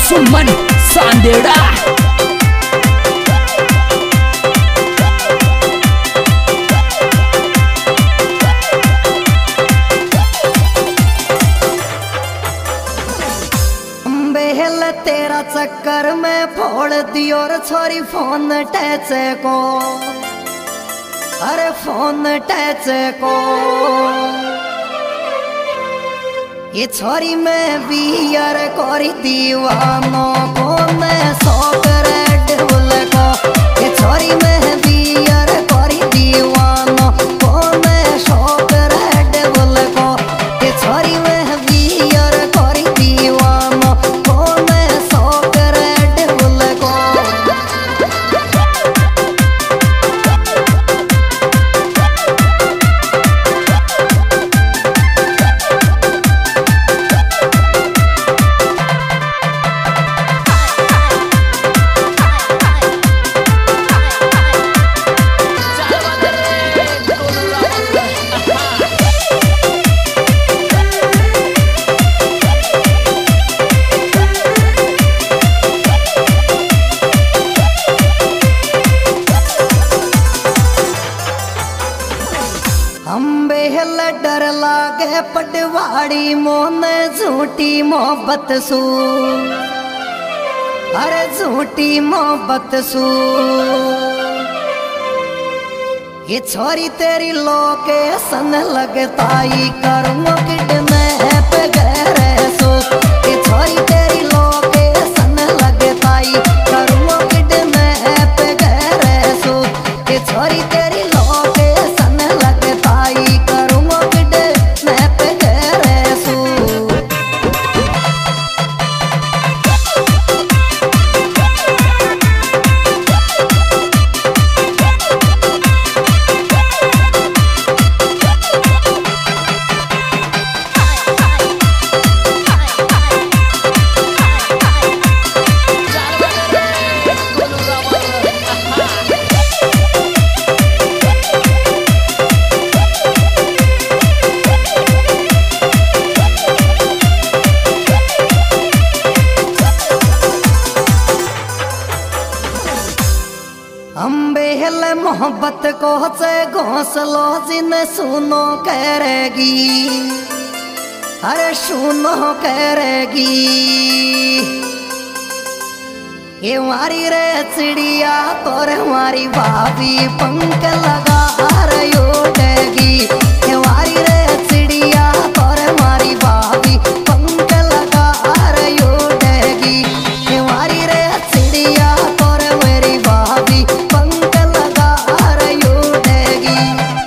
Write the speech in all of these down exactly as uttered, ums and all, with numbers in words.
सुमन सांदेड़ा। बेहल तेरा चक्कर में फोड़ दियो रे छोरी फोन टच को, अरे फोन टच को। ये छोरी में बियर कोरी दीवानों को मैं शौक रे ढोल को। ये छोरी में बियर कोरी दीवानों को मैं शौक रे ढोल को। ये छोरी में बियर कोरी दीवानों को मैं शौक रे ढोल को। हम बेहल डर लागे पटवाड़ी मोन झूठी मोहब्बत सू, अरे झूठी मोहब्बत सू। ये छोरी तेरी लोकेशन लगताई करूँ किडनैप गहरे सो। ये छोरी तेरी लोकेशन लगताई करूँ किडनैप गहरे सो। ये छोरी तेरी लोकेशन लगताई करूँ किडनैप गहरे सो। हम बेहल मोहब्बत को से घोंसलो जिन सुनो करेगी, अरे सुनो करेगी। ये हमारी रे चिड़िया तोर हमारी भाभी पंख लगा रही उड़ेगी। ये हमारी रे चिड़िया तोर हमारी भाभी पंख लगा रही उड़ेगी। ये हमारी रे चिड़िया तोर मेरी भाभी पंख लगा रही उड़ेगी।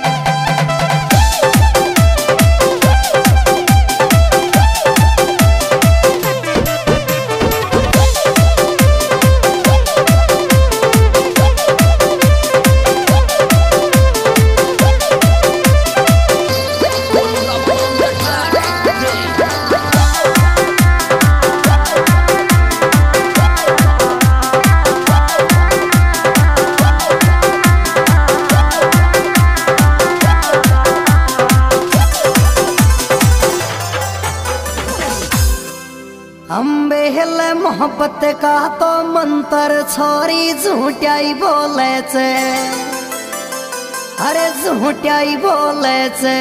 हम बेहल मोहब्बत का तो मंत्र छोरी झूठाई बोले छे, अरे झूठाई बोले छे।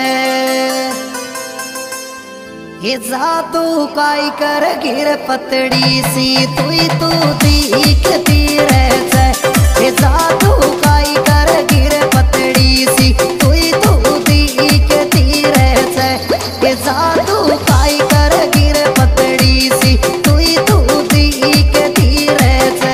ये जादू काई कर गिर पतड़ी सी तुई तू दिखती रहे छे। ये जादू काई कर गिर पतड़ी सी तुई तू दिखती रहे छे। ये जादू काई कर गिर पतड़ी सी तुई तू दिखती रहे छे।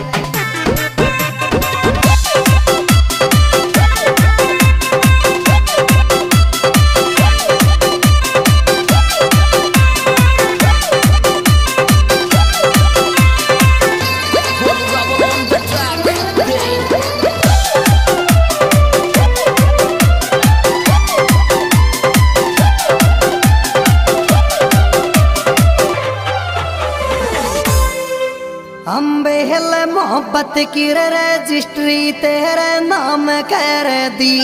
हम बेहल मोहब्बत की रजिस्ट्री तेरे नाम कर दी,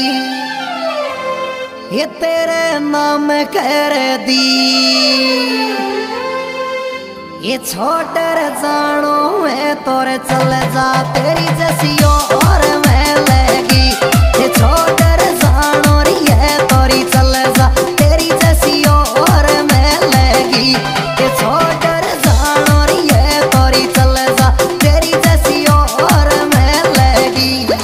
ये तेरे नाम कर दी। ये छोटर जानो मैं तोरे चल जा तेरी जैसी और मैं लगी। ये छोटर जानो री है तोरी चल जा तेरी जैसी और मैं लगी। ये छोटर जानो री है तोरी चल जा तेरी जैसी और मैं लगी।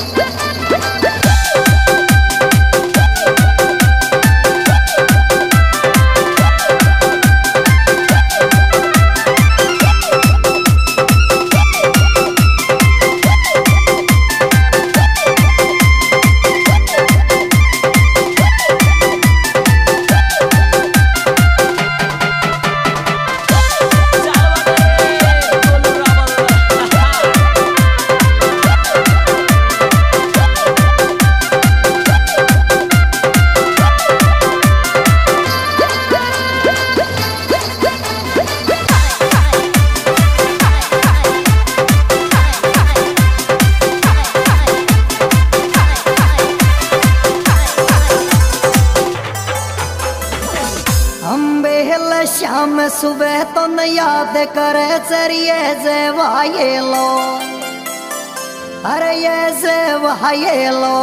शाम सुबह तो न याद करे चरिए जे वाये लो। अरे ये जे वाये लो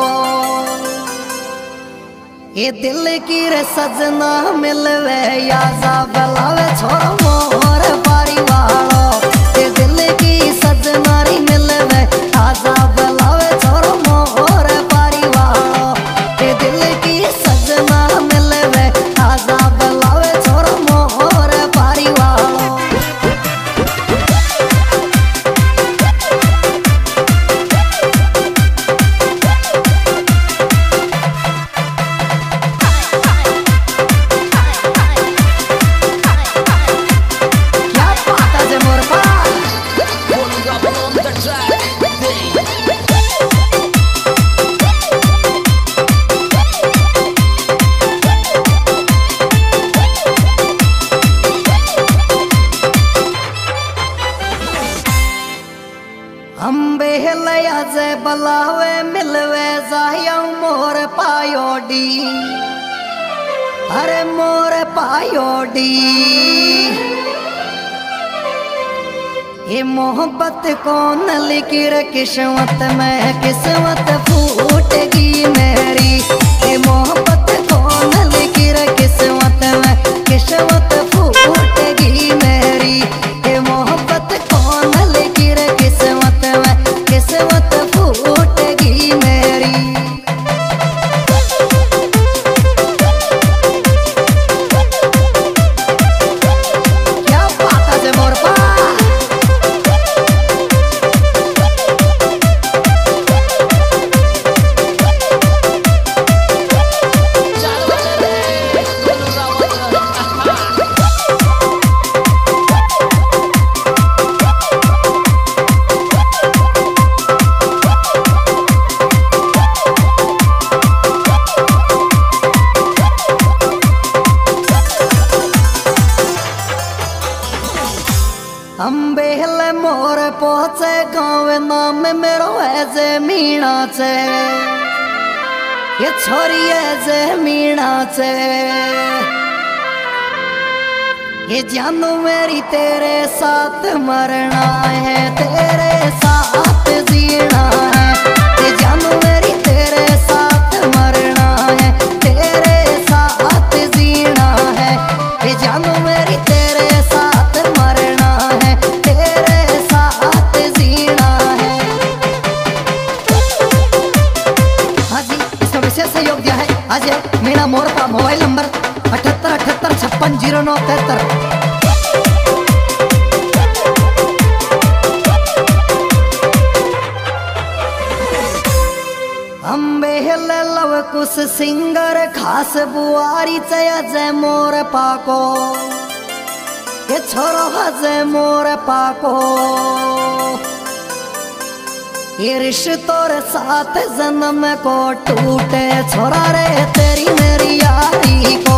ये दिल की रे सजना मिलवे या जा बलावे छोरो मोर पारी वालो। ये दिल की सजना री मिलवे आजा बलावे छोरो मोर पारी वालो। ये दिल की सजना मिलवे आजा बलावे छोरो मोर पारी वालो। क्या बात है मोर पार अम्बे लया जे बलावे मिलवे जाया मोर पायोडी। अरे मोर पायोडी ये मोहब्बत कौन लिखी रे किस्मत में किस्मत फूटेगी मेरी। ये मोहब्बत कौन लिखी रे किस्मत में किस्मत फूटेगी मेरी। ये मोहब्बत कौन लिखी रे किस्मत में किस्मत फूटेगी मेरी। क्या बात है मोर पा अम्बेल मोर पहुंचे गाँव नाम मेरो है जे मीणा से। ये छोरी है जे मीणा से ये जानू मेरी तेरे साथ मरना है तेरे साथ जीना है। ये जानू मेरी तेरे साथ मरना है तेरे साथ जीना है। ये जानू मेरी तेरे साथ मरना है तेरे साथ जीना है। हाँ जी इसमें विशेष सहयोग दिया है आज मीणा मोर का मोबाइल नंबर अठहत्तर अठहत्तर छप्पन जीरो नौ तिहत्तर। अम्बे लव कुछ सिंगर खास बुआरी चया जय मोर पाको। ये छोरो हजे मोर पाको ये रिश्तों साथ जन्म को टूटे छोरा रे तेरी मेरी यारी को।